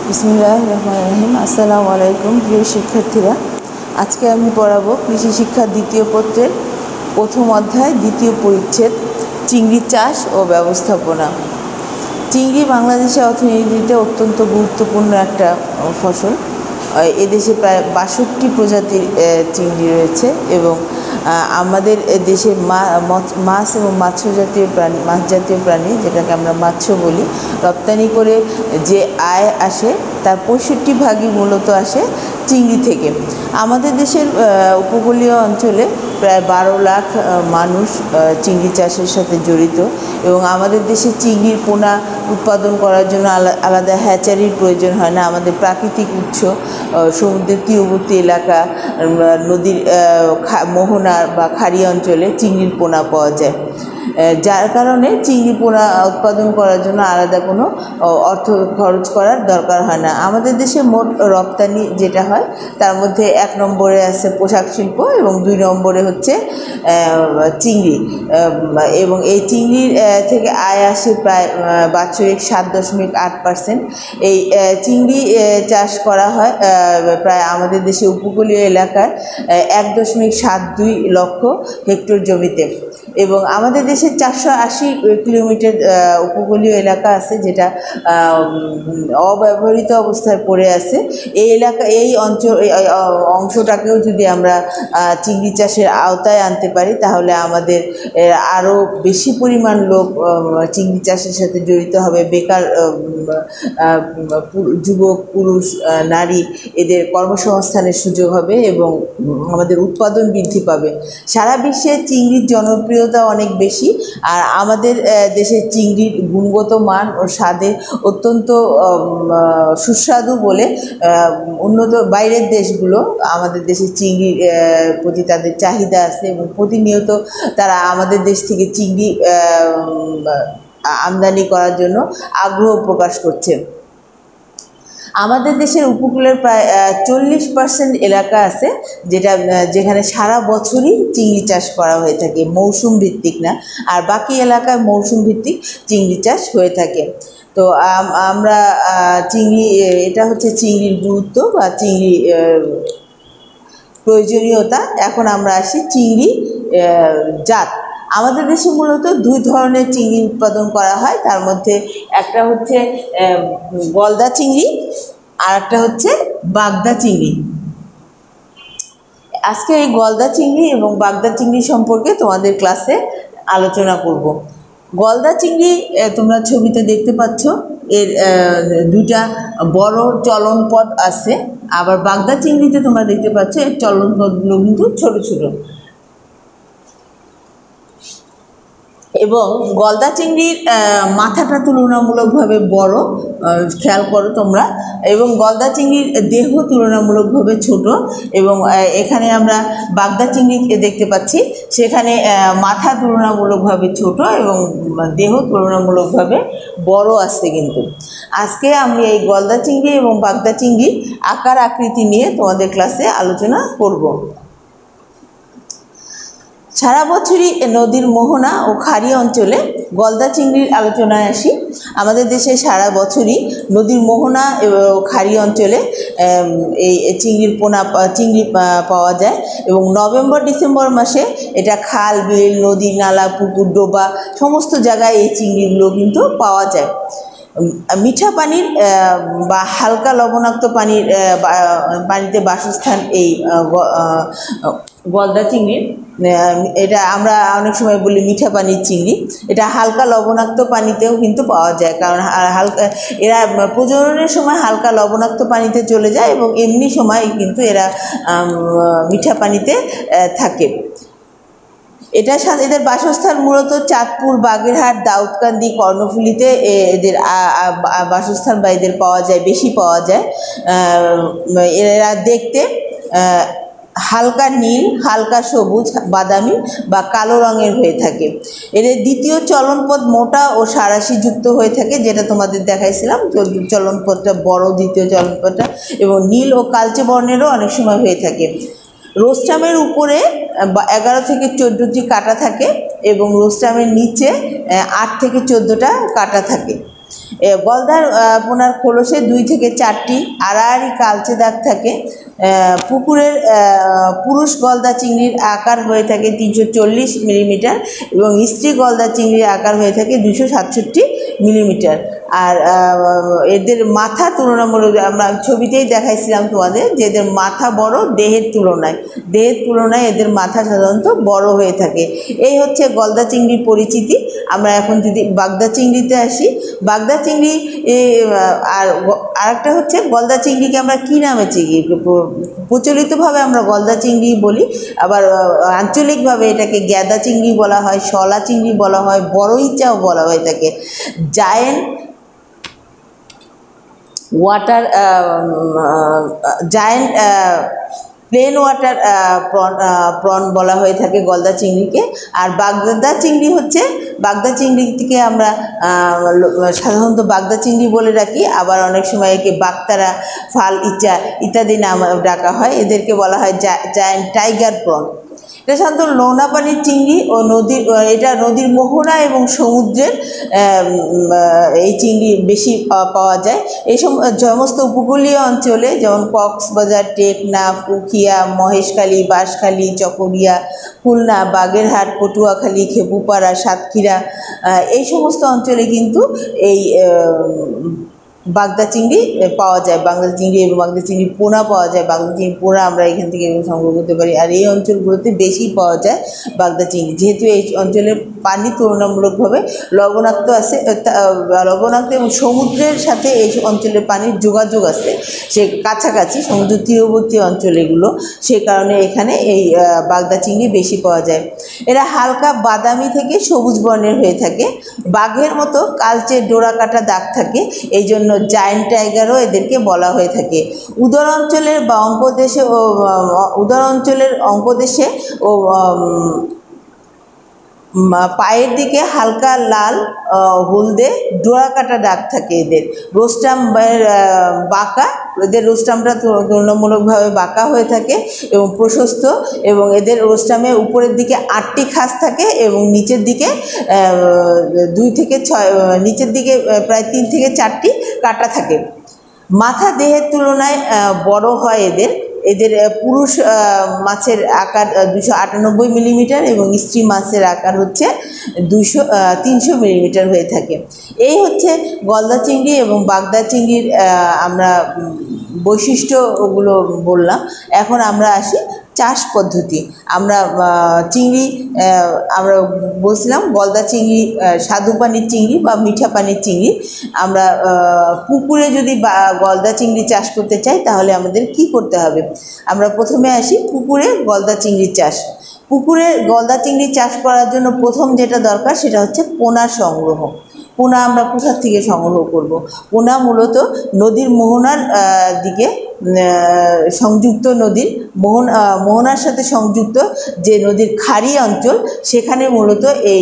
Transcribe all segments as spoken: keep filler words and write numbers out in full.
বিসমিল্লাহির রহমানির রহিম। আসসালামু আলাইকুম প্রিয় শিক্ষার্থীরা, আজকে আমি পড়াবো কৃষি শিক্ষার দ্বিতীয় পত্রের প্রথম অধ্যায় দ্বিতীয় পরিচ্ছেদ চিংড়ি চাষ ও ব্যবস্থাপনা। চিংড়ি বাংলাদেশের অর্থনীতিতে অত্যন্ত গুরুত্বপূর্ণ একটা ফসল। এদেশে প্রায় বাষট্টি প্রজাতির চিংড়ি রয়েছে এবং আমাদের দেশে মাছ এবং মাছ জাতীয় প্রাণী মাছ জাতীয় প্রাণী যেটাকে আমরা মাছ বলি, রপ্তানি করে যে আয় আসে তার পঁয়ষট্টি ভাগই মূলত আসে চিংড়ি থেকে। আমাদের দেশের উপকূলীয় অঞ্চলে প্রায় বারো লাখ মানুষ চিংড়ি চাষের সাথে জড়িত এবং আমাদের দেশে চিংড়ির পোনা উৎপাদন করার জন্য আলাদা হ্যাচারির প্রয়োজন হয় না। আমাদের প্রাকৃতিক উৎস, সমুদ্রের তীরবর্তী এলাকা, নদীর মোহনা বা খাড়ি অঞ্চলে চিংড়ির পোনা পাওয়া যায়, যার কারণে চিংড়ি পোনা উৎপাদন করার জন্য আলাদা কোনো অর্থ খরচ করার দরকার হয় না। আমাদের দেশে মোট রপ্তানি যেটা হয় তার মধ্যে এক নম্বরে আছে পোশাক শিল্প এবং দুই নম্বরে হচ্ছে চিংড়ি, এবং এই চিংড়ির থেকে আয় আসে প্রায় বাৎসরিক সাত দশমিক আট পার্সেন্ট। এই চিংড়ি চাষ করা হয় প্রায় আমাদের দেশে উপকূলীয় এলাকার এক দশমিক সাত দুই লক্ষ হেক্টর জমিতে, এবং আমাদের দেশে চারশো আশি কিলোমিটার উপকূলীয় এলাকা আছে যেটা অব্যবহৃত অবস্থায় পড়ে আছে। এই এলাকা এই অঞ্চল অংশটাকেও যদি আমরা চিংড়ি চাষের আওতায় আনতে পারি তাহলে আমাদের আরও বেশি পরিমাণ লোক চিংড়ি চাষের সাথে জড়িত হবে। বেকার যুবক, পুরুষ, নারী এদের কর্মসংস্থানের সুযোগ হবে এবং আমাদের উৎপাদন বৃদ্ধি পাবে। সারা বিশ্বে চিংড়ির জনপ্রিয়তা অনেক বেশি, আর আমাদের দেশের চিংড়ির গুণগত মান ও স্বাদে অত্যন্ত সুস্বাদু বলে উন্নত বাইরের দেশগুলো আমাদের দেশের চিংড়ির প্রতি তাদের চাহিদা আছে এবং প্রতিনিয়ত তারা আমাদের দেশ থেকে চিংড়ি আমদানি করার জন্য আগ্রহ প্রকাশ করছে। আমাদের দেশের উপকূলের প্রায় চল্লিশ পার্সেন্ট এলাকা আছে যেটা যেখানে সারা বছরই চিংড়ি চাষ করা হয়ে থাকে, মৌসুম ভিত্তিক না, আর বাকি এলাকায় মৌসুম ভিত্তিক চিংড়ি চাষ হয়ে থাকে। তো আমরা চিংড়ি, এটা হচ্ছে চিংড়ির গুরুত্ব বা চিংড়ি প্রয়োজনীয়তা। এখন আমরা আসি চিংড়ি জাত। আমাদের দেশে মূলত দুই ধরনের চিংড়ি উৎপাদন করা হয়, তার মধ্যে একটা হচ্ছে গলদা চিংড়ি আর একটা হচ্ছে বাগদা চিংড়ি। আজকে এই গলদা চিংড়ি এবং বাগদা চিংড়ি সম্পর্কে তোমাদের ক্লাসে আলোচনা করব। গলদা চিংড়ি তোমরা ছবিতে দেখতে পাচ্ছ, এর দুইটা বড় চলন পথ আছে, আবার বাগদা চিংড়িতে তোমরা দেখতে পাচ্ছ এর চলন পথগুলো কিন্তু ছোট ছোট। এবং গলদা চিংড়ির মাথাটা তুলনামূলকভাবে বড়, খেয়াল করো তোমরা, এবং গলদা চিংড়ির দেহ তুলনামূলকভাবে ছোট, এবং এখানে আমরা বাগদা চিংড়িকে দেখতে পাচ্ছি সেখানে মাথা তুলনামূলকভাবে ছোট এবং দেহ তুলনামূলকভাবে বড় আসছে। কিন্তু আজকে আমি এই গলদা চিংড়ি এবং বাগদা চিংড়ির আকার আকৃতি নিয়ে তোমাদের ক্লাসে আলোচনা করব। সারা বছরই নদীর মোহনা ও খাড়ি অঞ্চলে গলদা চিংড়ির আলোচনায় আসি। আমাদের দেশে সারা বছরই নদীর মোহনা ও খাড়ি অঞ্চলে এই চিংড়ির পোনা চিংড়ি পাওয়া যায়, এবং নভেম্বর ডিসেম্বর মাসে এটা খাল, বিল, নদী, নালা, পুকুর, ডোবা সমস্ত জায়গায় এই চিংড়িগুলো কিন্তু পাওয়া যায়। মিঠা পানির বা হালকা লবণাক্ত পানির পানিতে বাসস্থান এই গলদা চিংড়ির। এটা আমরা অনেক সময় বলি মিঠা পানির চিংড়ি। এটা হালকা লবণাক্ত পানিতেও কিন্তু পাওয়া যায়, কারণ হালকা এরা প্রজননের সময় হালকা লবণাক্ত পানিতে চলে যায় এবং এমনি সময় কিন্তু এরা মিঠা পানিতে থাকে। এটার সাথে এদের বাসস্থান মূলত চাঁদপুর, বাগেরহাট, দাউদকান্দি, কর্ণফুলীতে এদের বাসস্থান বা এদের পাওয়া যায়, বেশি পাওয়া যায়। এরা দেখতে হালকা নীল, হালকা সবুজ, বাদামি বা কালো রঙের হয়ে থাকে। এদের দ্বিতীয় চলনপথ মোটা ও সাঁড়াশিযুক্ত হয়ে থাকে, যেটা তোমাদের দেখাইছিলাম, চলনপথটা বড় দ্বিতীয় চলনপথটা, এবং নীল ও কালচে বর্ণেরও অনেক সময় হয়ে থাকে। রোস্টামের উপরে এগারো থেকে চোদ্দোটি কাটা থাকে এবং রোস্টামের নিচে আট থেকে চোদ্দোটা কাটা থাকে। গলদার পোনার খোলসে দুই থেকে চারটি আড়াআড়ি কালচে দাগ থাকে। পুকুরের পুরুষ গলদা চিংড়ির আকার হয়ে থাকে তিনশো চল্লিশ মিলিমিটার এবং স্ত্রী গলদা চিংড়ির আকার হয়ে থাকে দুশো সাতষট্টি মিলিমিটার। আর এদের মাথা তুলনামূলক আমরা ছবিতেই দেখাইছিলাম তোমাদের যে এদের মাথা বড় দেহের তুলনায় দেহের তুলনায় এদের মাথা সাধারণত বড় হয়ে থাকে। এই হচ্ছে গলদা চিংড়ির পরিচিতি। আমরা এখন যদি বাগদা চিংড়িতে আসি, বাগদা চিংড়ি আর আরেকটা হচ্ছে গলদা চিংড়িকে আমরা কী নামে চিংড়ি প্রচলিতভাবে আমরা গলদা চিংড়ি বলি, আবার আঞ্চলিকভাবে এটাকে গ্যাদা চিংড়ি বলা হয়, শলা চিংড়ি বলা হয়, বড় ইচাও বলা হয়ে থাকে। Giant water giant plain water prawn prawn বলা হয়ে থাকে গলদা চিংড়িকে। আর বাগদা চিংড়ি হচ্ছে বাগদা চিংড়িকে আমরা সাধারণত বাগদা চিংড়ি বলে রাখি, আবার অনেক সময় একে বাগতারা, ফাল ইচা ইত্যাদি নাম ডাকা হয়। এদেরকে বলা হয় জায়ান্ট টাইগার প্রন। এটা সাধারণত নোনা পানির চিংড়ি ও নদীর এটা নদীর মোহনা এবং সমুদ্রের এই চিংড়ি বেশি পাওয়া যায়। এই সমস্ত উপকূলীয় অঞ্চলে যেমন কক্সবাজার, টেকনাফ, উখিয়া, মহেশখালী, বাঁশখালী, চকরিয়া, খুলনা, বাগেরহাট, পটুয়াখালী, খেপুপাড়া, সাতক্ষীরা এই সমস্ত অঞ্চলে কিন্তু এই বাগদা চিংড়ি পাওয়া যায়। বাগদা চিংড়ি এবং বাগদা চিংড়ি পোনা পাওয়া যায়। বাগদা চিংড়ি পোনা আমরা এখান থেকে সংগ্রহ করতে পারি। আর এই অঞ্চলগুলোতে বেশি পাওয়া যায় বাগদা চিংড়ি, যেহেতু এই অঞ্চলের পানি তুলনামূলকভাবে লবণাক্ত আছে লবণাক্ত এবং সমুদ্রের সাথে এই অঞ্চলের পানির যোগাযোগ আছে, সে কাছাকাছি সমুদ্র তীরবর্তী অঞ্চল এগুলো, সে কারণে এখানে এই বাগদা চিংড়ি বেশি পাওয়া যায়। এরা হালকা বাদামি থেকে সবুজ বর্ণের হয়ে থাকে। বাঘের মতো কালচে ডোরা কাটা দাগ থাকে, এই জন্য জায়ান্ট টাইগারও এদেরকে বলা হয়ে থাকে। উদর অঞ্চলের বা অঙ্কদেশে ও উদর অঞ্চলের অঙ্কদেশে ও পায়ের দিকে হালকা লাল হলদে ডোরা কাটা দাগ থাকে এদের। রোস্টাম বাঁকা, এদের রোস্টামটা তুলনামূলকভাবে বাঁকা হয়ে থাকে এবং প্রশস্ত, এবং এদের রোস্টামের উপরের দিকে আটটি খাস থাকে এবং নিচের দিকে দুই থেকে ছয় নিচের দিকে প্রায় তিন থেকে চারটি কাটা থাকে। মাথা দেহের তুলনায় বড় হয় এদের। এদের পুরুষ মাছের আকার দুশো আটানব্বই মিলিমিটার এবং স্ত্রী মাছের আকার হচ্ছে দুইশো তিনশো মিলিমিটার হয়ে থাকে। এই হচ্ছে গলদা চিংড়ি এবং বাগদা চিংড়ির আমরা বৈশিষ্ট্যগুলো বললাম। এখন আমরা আসি চাষ পদ্ধতি। আমরা চিংড়ি আমরা বলছিলাম গলদা চিংড়ি স্বাদু পানির চিংড়ি বা মিঠা পানির চিংড়ি। আমরা পুকুরে যদি গলদা চিংড়ি চাষ করতে চাই তাহলে আমাদের কি করতে হবে? আমরা প্রথমে আসি পুকুরে গলদা চিংড়ি চাষ। পুকুরে গলদা চিংড়ি চাষ করার জন্য প্রথম যেটা দরকার সেটা হচ্ছে পোনা সংগ্রহ। পোনা আমরা কোথা থেকে সংগ্রহ করব? পোনা মূলত নদীর মোহনার দিকে সংযুক্ত নদীর মোহন মোহনার সাথে সংযুক্ত যে নদীর খাড়ি অঞ্চল, সেখানে মূলত এই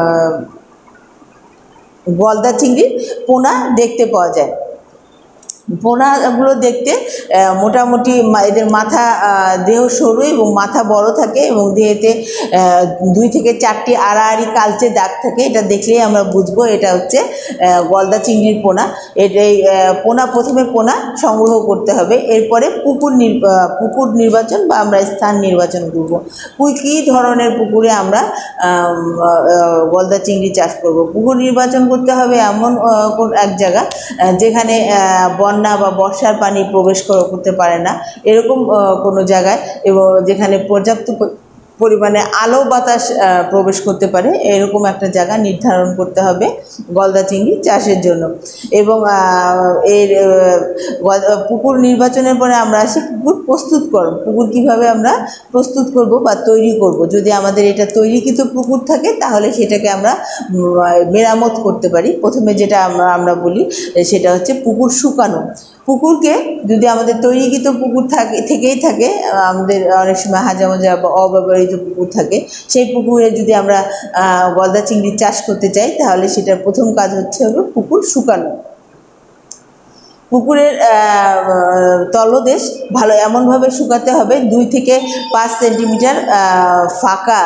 গলদা চিংড়ির পোনা দেখতে পাওয়া যায়। পোনাগুলো দেখতে মোটামুটি এদের মাথা দেহ সরু এবং মাথা বড় থাকে এবং দেহেতে দুই থেকে চারটি আড়াআড়ি কালচে দাগ থাকে। এটা দেখলেই আমরা বুঝবো এটা হচ্ছে গলদা চিংড়ির পোনা। এই পোনা প্রথমে পোনা সংগ্রহ করতে হবে, এরপরে পুকুর পুকুর নির্বাচন বা আমরা স্থান নির্বাচন করব। কী ধরনের পুকুরে আমরা গলদা চিংড়ি চাষ করব? পুকুর নির্বাচন করতে হবে এমন এক জায়গা যেখানে বন বন্যা বা বর্ষার পানি প্রবেশ করতে পারে না, এরকম কোনো জায়গায়, এবং যেখানে পর্যাপ্ত পরিমাণে আলো বাতাস প্রবেশ করতে পারে এরকম একটা জায়গা নির্ধারণ করতে হবে গলদা চিংড়ি চাষের জন্য। এবং এর পুকুর নির্বাচনের পরে আমরা আসি পুকুর প্রস্তুতকরণ। পুকুর কীভাবে আমরা প্রস্তুত করব বা তৈরি করব? যদি আমাদের এটা তৈরিকৃত পুকুর থাকে তাহলে সেটাকে আমরা মেরামত করতে পারি। প্রথমে যেটা আমরা আমরা বলি সেটা হচ্ছে পুকুর শুকানো। পুকুরকে যদি আমাদের তৈরিকৃত পুকুর থাকে থেকেই থাকে, আমাদের অনেক সময় হাজা মাজা বা অব্যবহৃত পুকুর থাকে, সেই পুকুরে যদি আমরা গলদা চিংড়ি চাষ করতে চাই তাহলে সেটার প্রথম কাজ হচ্ছে হবে পুকুর শুকানো। পুকুরের তলদেশ ভালো এমনভাবে শুকাতে হবে দুই থেকে পাঁচ সেন্টিমিটার ফাঁকা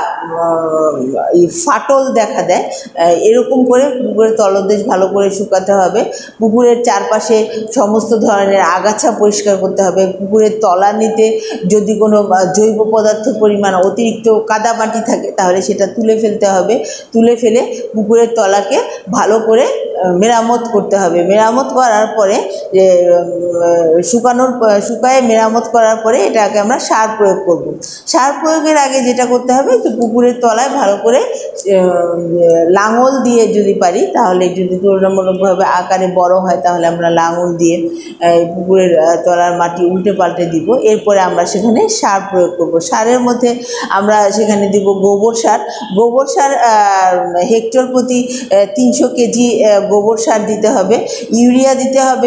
ফাটল দেখা দেয় এরকম করে পুকুরের তলদেশ ভালো করে শুকাতে হবে। পুকুরের চারপাশে সমস্ত ধরনের আগাছা পরিষ্কার করতে হবে। পুকুরের তলানিতে যদি কোনো জৈব পদার্থ পরিমাণ অতিরিক্ত কাদামাটি থাকে তাহলে সেটা তুলে ফেলতে হবে। তুলে ফেলে পুকুরের তলাকে ভালো করে মেরামত করতে হবে। মেরামত করার পরে যে শুকানোর শুকায়ে মেরামত করার পরে এটাকে আমরা সার প্রয়োগ করব। সার প্রয়োগের আগে যেটা করতে হবে তো পুকুরের তলায় ভালো করে লাঙল দিয়ে যদি পারি তাহলে যদি তুলনামূলকভাবে আকারে বড় হয় তাহলে আমরা লাঙল দিয়ে পুকুরের তলার মাটি উল্টে পাল্টে দিব। এরপরে আমরা সেখানে সার প্রয়োগ করব। সারের মধ্যে আমরা সেখানে দিব গোবর সার। গোবর সার হেক্টর প্রতি তিনশো কেজি গোবর সার দিতে হবে। ইউরিয়া দিতে হবে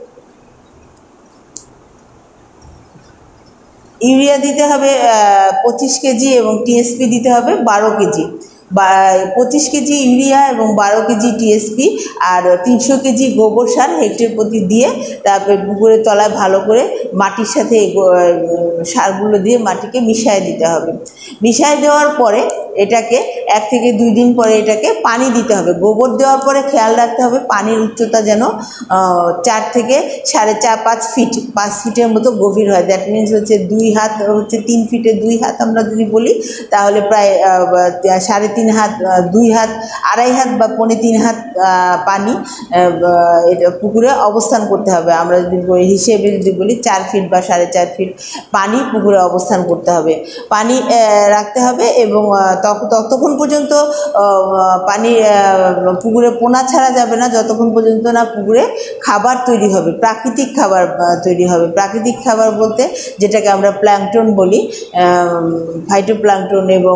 ইউরিয়া দিতে হবে পঁচিশ কেজি এবং টিএসপি দিতে হবে বারো কেজি। বা পঁচিশ কেজি ইউরিয়া এবং বারো কেজি টিএসপি আর তিনশো কেজি গোবর সার হেক্টর প্রতি দিয়ে তারপরে পুকুরের তলায় ভালো করে মাটির সাথে সারগুলো দিয়ে মাটিকে মিশিয়ে দিতে হবে। মিশিয়ে দেওয়ার পরে এটাকে এক থেকে দুই দিন পরে এটাকে পানি দিতে হবে। গোবর দেওয়ার পরে খেয়াল রাখতে হবে পানির উচ্চতা যেন চার থেকে সাড়ে চার পাঁচ ফিট পাঁচ ফিটের মতো গভীর হয়। দ্যাট মিনস হচ্ছে দুই হাত হচ্ছে তিন ফিটে দুই হাত আমরা যদি বলি তাহলে প্রায় সাড়ে তিন হাত দুই হাত আড়াই হাত বা পৌনে তিন হাত পানি এটা পুকুরে অবস্থান করতে হবে। আমরা যদি হিসেবে যদি বলি চার ফিট বা সাড়ে চার ফিট পানি পুকুরে অবস্থান করতে হবে, পানি রাখতে হবে এবং ততক্ষণ পর্যন্ত পানি পুকুরে পোনা ছাড়া যাবে না যতক্ষণ পর্যন্ত না পুকুরে খাবার তৈরি হবে, প্রাকৃতিক খাবার তৈরি হবে। প্রাকৃতিক খাবার বলতে যেটাকে আমরা প্ল্যাঙ্কটন বলি, ফাইটোপ্ল্যাঙ্কটন এবং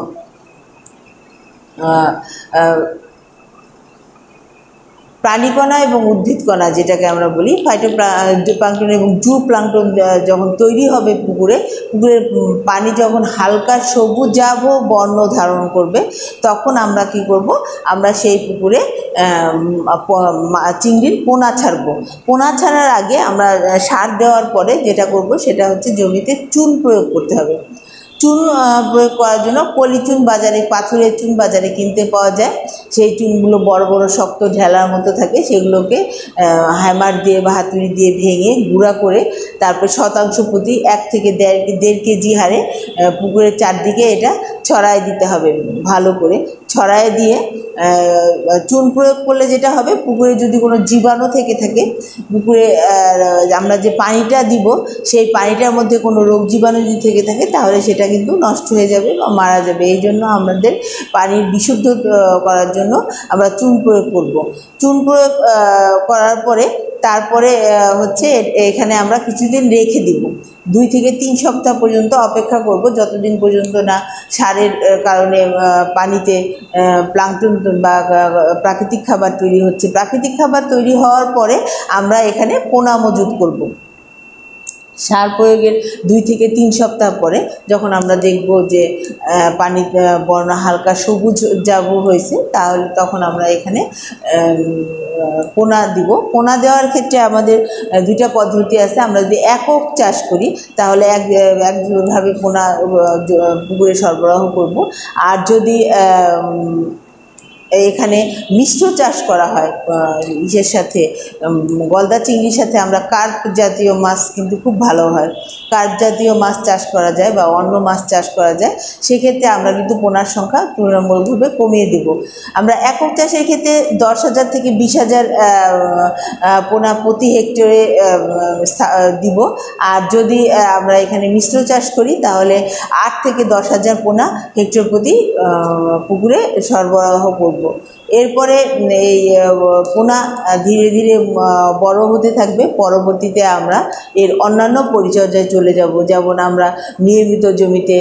প্রাণীকণা এবং উদ্ভিদকণা যেটাকে আমরা বলি ফাইটোপ্ল্যাঙ্কটন এবং জু প্ল্যাঙ্কটন যখন তৈরি হবে পুকুরে, পুকুরের পানি যখন হালকা সবুজাভ বর্ণ ধারণ করবে তখন আমরা কি করব, আমরা সেই পুকুরে চিংড়ির পোনা ছাড়ব। পোনা ছাড়ার আগে আমরা সার দেওয়ার পরে যেটা করব সেটা হচ্ছে জমিতে চুন প্রয়োগ করতে হবে। চুন প্রয়োগ করার জন্য পলি চুন বাজারে, পাথরের চুন বাজারে কিনতে পাওয়া যায়। সেই চুনগুলো বড় বড় শক্ত ঢেলার মতো থাকে, সেগুলোকে হ্যামার দিয়ে বা হাতুড়ি দিয়ে ভেঙে গুঁড়া করে তারপর শতাংশ প্রতি এক থেকে দেড় দেড় কেজি হারে পুকুরের চারদিকে এটা ছড়ায় দিতে হবে। ভালো করে ছড়ায় দিয়ে চুন প্রয়োগ করলে যেটা হবে পুকুরে যদি কোনো জীবাণু থেকে থাকে, পুকুরে আমরা যে পানিটা দিব সেই পানিটার মধ্যে কোনো রোগ জীবাণু যদি থেকে থাকে তাহলে সেটা কিন্তু নষ্ট হয়ে যাবে বা মারা যাবে। এই জন্য আমাদের পানির বিশুদ্ধ করার জন্য আমরা চুন প্রয়োগ করব। চুন প্রয়োগ করার পরে তারপরে হচ্ছে এখানে আমরা কিছুদিন রেখে দিব, দুই থেকে তিন সপ্তাহ পর্যন্ত অপেক্ষা করব যতদিন পর্যন্ত না সারের কারণে পানিতে প্লাঙ্কটন বা প্রাকৃতিক খাবার তৈরি হচ্ছে। প্রাকৃতিক খাবার তৈরি হওয়ার পরে আমরা এখানে পোনা মজুত করব। সার প্রয়োগের দুই থেকে তিন সপ্তাহ পরে যখন আমরা দেখব যে পানি বর্ণ হালকা সবুজ যাব হয়েছে তাহলে তখন আমরা এখানে পোনা দিব। পোনা দেওয়ার ক্ষেত্রে আমাদের দুইটা পদ্ধতি আছে। আমরা যদি একক চাষ করি তাহলে এক একভাবে পোনা পুকুরে সরবরাহ করব, আর যদি এখানে মিশ্র চাষ করা হয় ইসের সাথে গলদা চিংড়ির সাথে আমরা কার্প জাতীয় মাছ কিন্তু খুব ভালো হয়, কার্প জাতীয় মাছ চাষ করা যায় বা অন্য মাছ চাষ করা যায়। সেক্ষেত্রে আমরা কিন্তু পোনার সংখ্যা তুলনামূলকভাবে কমিয়ে দেব। আমরা একক চাষের ক্ষেত্রে দশ হাজার থেকে বিশ হাজার পোনা প্রতি হেক্টরে দিব, আর যদি আমরা এখানে মিশ্র চাষ করি তাহলে আট থেকে দশ হাজার পোনা হেক্টর প্রতি পুকুরে সরবরাহ করব। এরপরে এই পোনা ধীরে ধীরে বড় হতে থাকবে। পরবর্তীতে আমরা এর অন্যান্য পরিচর্যায় চলে যাব, যেমন আমরা নিয়মিত জমিতে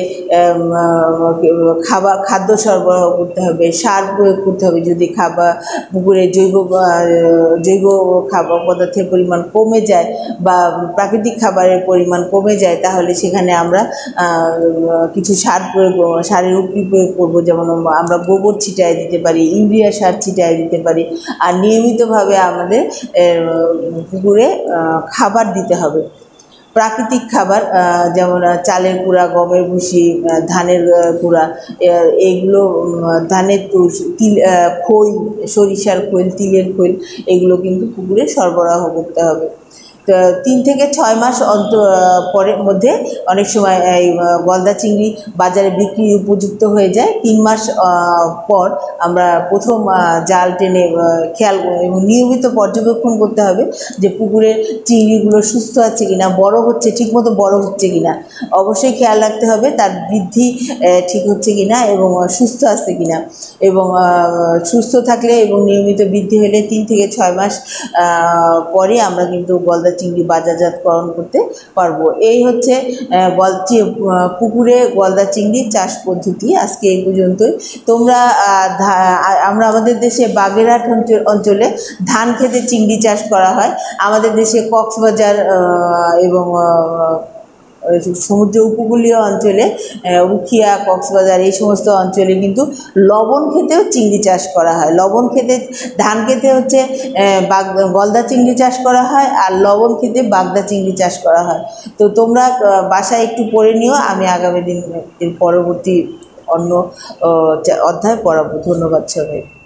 খাবার খাদ্য সরবরাহ করতে হবে, সার প্রয়োগ করতে হবে। যদি খাবার পুকুরে জৈব জৈব খাবার পদার্থের পরিমাণ কমে যায় বা প্রাকৃতিক খাবারের পরিমাণ কমে যায় তাহলে সেখানে আমরা কিছু সার প্রয়োগ সারের উপরি প্রয়োগ করব, যেমন আমরা গোবর ছিটায় দিতে পারি, ইউরিয়া সার ছিটিয়ে দিতে পারি। আর নিয়মিতভাবে আমাদের পুকুরে খাবার দিতে হবে, প্রাকৃতিক খাবার, যেমন চালের কুড়া, গমের ভুসি, ধানের কুড়া, এইগুলো, ধানের তিল, খৈল, সরিষার খৈল, তিলের খৈল, এগুলো কিন্তু পুকুরে সরবরাহ করতে হবে। তিন থেকে ছয় মাস অন্তর পরের মধ্যে অনেক সময় এই গলদা চিংড়ি বাজারে বিক্রির উপযুক্ত হয়ে যায়। তিন মাস পর আমরা প্রথম জাল টেনে খেয়াল এবং নিয়মিত পর্যবেক্ষণ করতে হবে যে পুকুরের চিংড়িগুলো সুস্থ আছে কিনা, বড় হচ্ছে, ঠিকমতো বড় হচ্ছে কিনা। অবশ্যই খেয়াল রাখতে হবে তার বৃদ্ধি ঠিক হচ্ছে কিনা এবং সুস্থ আছে কিনা। এবং সুস্থ থাকলে এবং নিয়মিত বৃদ্ধি হলে তিন থেকে ছয় মাস পরে আমরা কিন্তু গলদা চিংড়ি বাজারজাতকরণ করতে পারবো। এই হচ্ছে পুকুরে গলদা চিংড়ি চাষ পদ্ধতি। আজকে এই পর্যন্তই। তোমরা আমরা আমাদের দেশে বাগেরহাট অঞ্চলে ধান খেতে চিংড়ি চাষ করা হয়। আমাদের দেশে কক্সবাজার এবং সমুদ্র উপকূলীয় অঞ্চলে, উখিয়া, কক্সবাজার, এই সমস্ত অঞ্চলে কিন্তু লবণ খেতেও চিংড়ি চাষ করা হয়। লবণ খেতে, ধান খেতে হচ্ছে গলদা চিংড়ি চাষ করা হয়, আর লবণ খেতে বাগদা চিংড়ি চাষ করা হয়। তো তোমরা বাসায় একটু পড়ে নিও, আমি আগামী দিন এর পরবর্তী অন্য অধ্যায় পড়াবো। ধন্যবাদ সবাই।